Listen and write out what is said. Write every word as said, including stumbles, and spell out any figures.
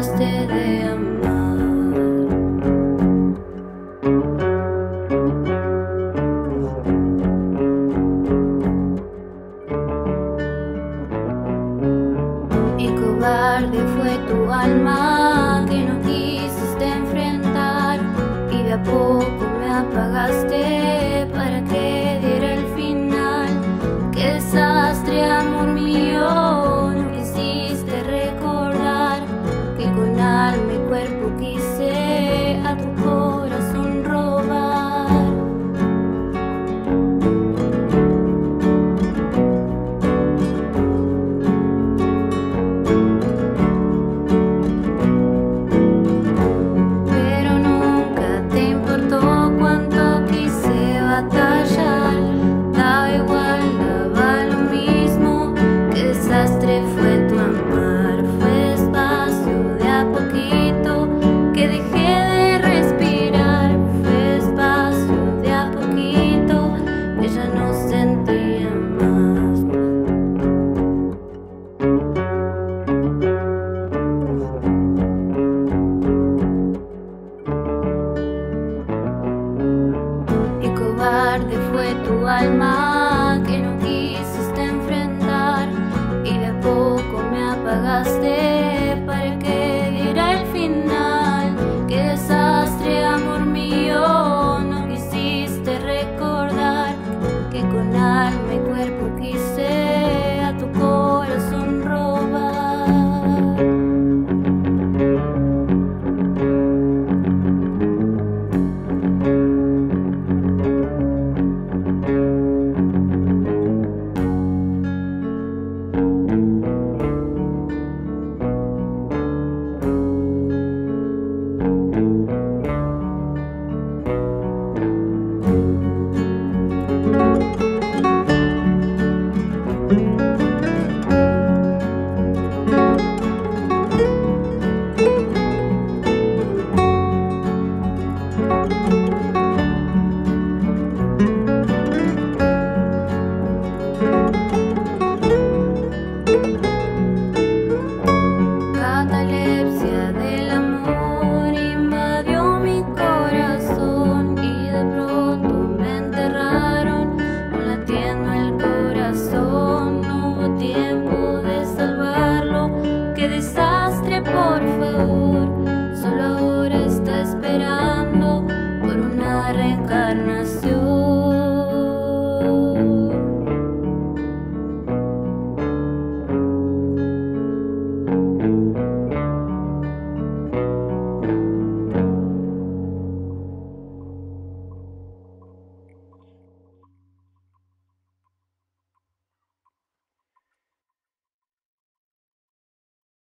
dejaste de amar. Y cobarde fue tu alma que no quisiste enfrentar, y de a poco me apagaste para que diera el final. Qué desastre, amor mío, no quisiste recordar que con alma y cuerpo quise a tu corazón robar. Pero nunca te importó cuánto quise batallar. Daba igual, daba lo mismo. Qué desastre fue tu amar. Fue despacio, de a poquito, que dejé de respirar. Fue despacio, de a poquito, que ya no sentía más. Y cobarde fue tu alma que no quisiste enfrentar, y de a poco me apagaste para que diera el final. Qué desastre, amor mío, no quisiste recordar que con alma y cuerpo quise a tu corazón robar. Catalepsia del amor invadió mi corazón, y de pronto me enterraron latiendo el corazón. No hubo tiempo de salvarlo. Qué desastre, por favor.